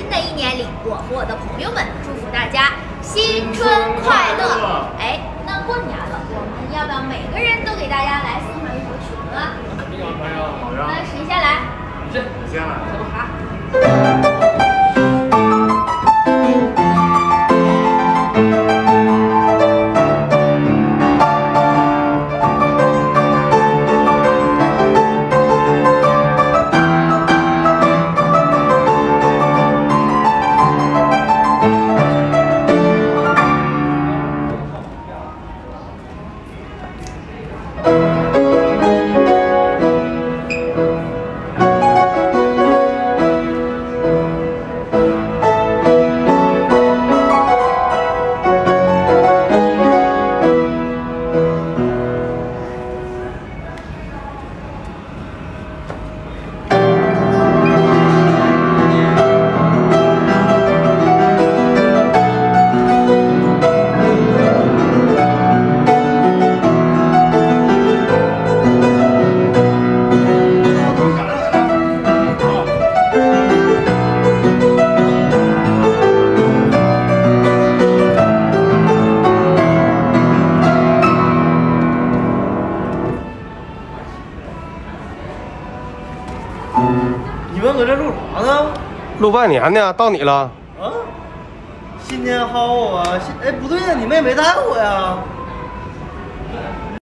新的一年里，我和我的朋友们祝福大家新春快乐！哎，那过年了，我们要不要每个人都给大家来送上一首曲子呢？ 肯定安排啊！好呀。 那谁先来？ 你先来。 好。 你们搁这录啥呢？ 录半年呢，到你了。 啊，新年好啊！哎，不对呀，你们也没带我呀。